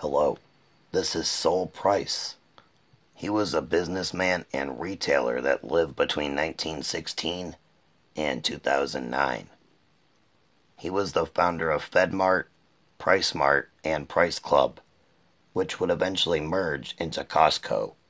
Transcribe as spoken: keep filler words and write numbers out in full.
Hello, this is Sol Price. He was a businessman and retailer that lived between nineteen sixteen and two thousand nine. He was the founder of FedMart, PriceSmart, and Price Club, which would eventually merge into Costco.